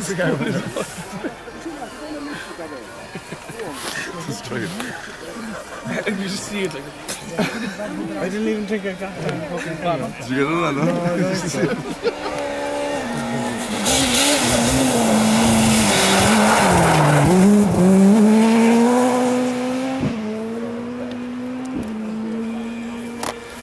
Destroyed. You just see it like. I didn't even think I got that fucking bottom. Did you get it or not? No, I don't think so.